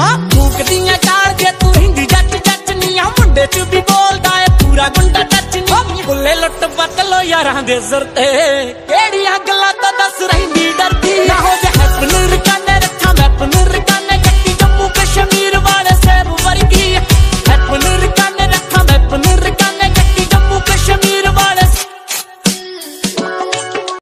फूकदियां चाल जे तू हिंदी जच जच नी आ मुंडे च भी बोलदा है पूरा गुंडा टच नी बुले लुट पत लो यारां दे सिर ते केड़ियां गल्लां तो दस रहिंदी डरदी ना हो